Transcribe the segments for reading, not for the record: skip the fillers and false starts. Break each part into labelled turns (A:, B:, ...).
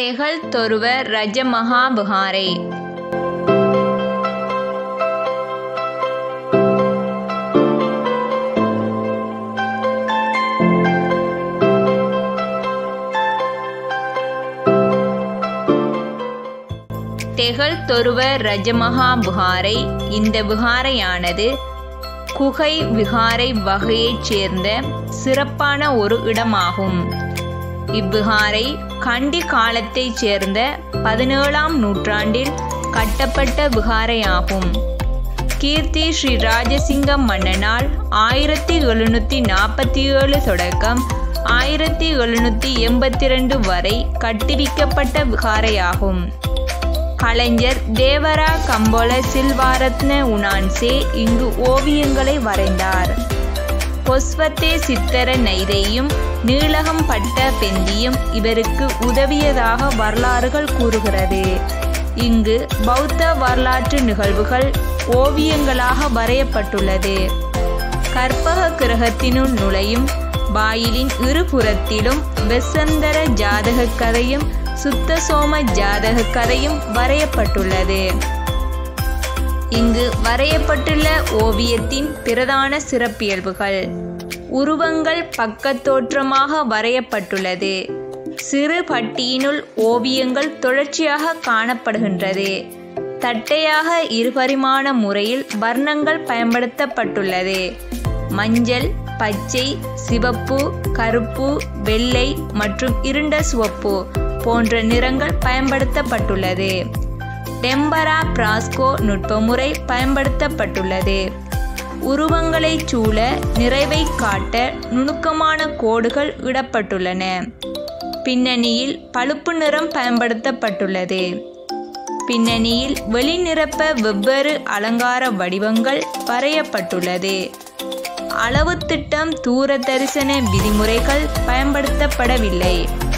A: தெகல் தொருவ ரஜமஹா விஹாரை. தெகல் தொருவ ரஜமஹா விஹாரை. இந்த விஹாரையானது குகை விஹாரை வகையைச் சேர்ந்த சிறப்பான ஒரு இடமாகும். இவ்விஹாரை கண்டி காலத்தைச் சேர்ந்த 17ஆம் நூற்றாண்டில் கட்டப்பட்ட விஹாரையாகும். கீர்த்தி ஸ்ரீ ராஜசிங்க மன்னனால் 1747 தொடக்கம் 1782 வரை கட்டுவிக்கப்பட்ட விஹாரையாகும். கலைஞர் தேவரா கம்போல சில்வாரத்ன உனான்சே இங்கு ஓவியங்களை வரைந்தார். பொஸ்வத்தே சித்தர நைதையும் நீலகம் பட்ட பெந்தியும் இவருக்கு உதவியதாக வரலாறுகள் கூறுகிறது. இங்கு பௌத்த வரலாற்று நிகழ்வுகள் ஓவியங்களாக வரையப்பட்டுள்ளது. கற்பக கிரகத்தினுள் நுழையும் வாயிலின் இருபுறத்திலும் வெசந்தர ஜாதக கதையும் சுத்த சோம ஜாதக கதையும் வரையப்பட்டுள்ளது. இங்கு வரையப்பட்டுள்ள ஓவியத்தின் பிரதான சிறப்பியல்புகள்: உருவங்கள் பக்கத்தோற்றமாக வரையப்பட்டுள்ளது. சிறு பட்டியினுள் ஓவியங்கள் தொடர்ச்சியாக காணப்படுகின்றது. தட்டையாக இருபரிமாண முறையில் வர்ணங்கள் பயன்படுத்தப்பட்டுள்ளது. மஞ்சள், பச்சை, சிவப்பு, கருப்பு, வெள்ளை மற்றும் இருண்ட சிவப்பு போன்ற நிறங்கள் பயன்படுத்தப்பட்டுள்ளது. டெம்பரா பிராஸ்கோ நுட்பமுறை பயன்படுத்தப்பட்டுள்ளது. உருவங்களை சூழ நிறைவை காட்ட நுணுக்கமான கோடுகள் இடப்பட்டுள்ளன. பின்னணியில் பழுப்பு நிறம் பயன்படுத்தப்பட்டுள்ளது. பின்னணியில் வெளிநிரப்ப வெவ்வேறு அலங்கார வடிவங்கள் வரையப்பட்டுள்ளது. அளவு திட்டம், தூர தரிசன விதிமுறைகள் பயன்படுத்தப்படவில்லை.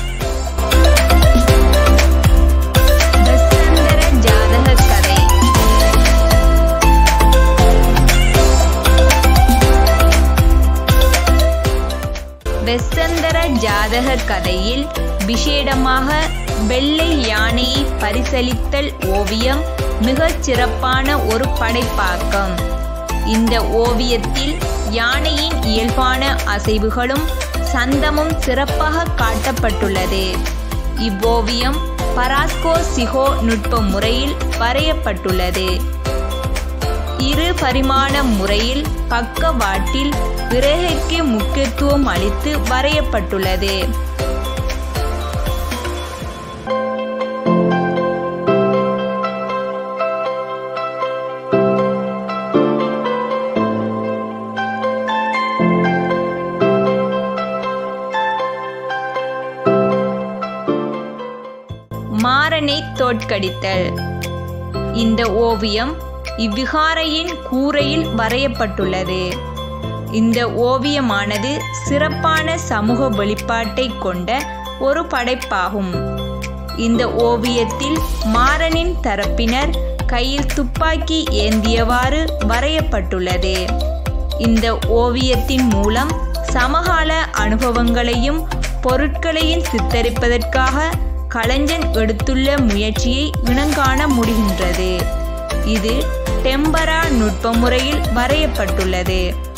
A: வெசந்தர ஜாதக கதையில் விசேடமாக வெள்ளை யானையை பரிசளித்தல் ஓவியம் மிகச் சிறப்பான ஒரு படைப்பாக்கம். இந்த ஓவியத்தில் யானையின் இயல்பான அசைவுகளும் சந்தமும் சிறப்பாக காட்டப்பட்டுள்ளது. இவ்வோவியம் பராஸ்கோ சிகோ நுட்ப முறையில் வரையப்பட்டுள்ளது. இரு பரிமாண முறையில் பக்கவாட்டில் விரகைக்கு முக்கியத்துவம் அளித்து வரையப்பட்டுள்ளது. மாறனை தோற்கடித்தல். இந்த ஓவியம் இவ்விஹாரையின் கூரையில் வரையப்பட்டுள்ளது. இந்த ஓவியமானது சிறப்பான சமூக வெளிப்பாட்டை கொண்ட ஒரு படைப்பாகும். இந்த ஓவியத்தில் மாறனின் தரப்பினர் கையில் துப்பாக்கி ஏந்தியவாறு வரையப்பட்டுள்ளது. இந்த ஓவியத்தின் மூலம் சமகால அனுபவங்களையும் பொருட்களையும் சித்தரிப்பதற்காக கலைஞன் எடுத்துள்ள முயற்சியை இனங்காண முடிகின்றது. இது டெம்பரா நுட்பமுறையில் வரையப்பட்டுள்ளது.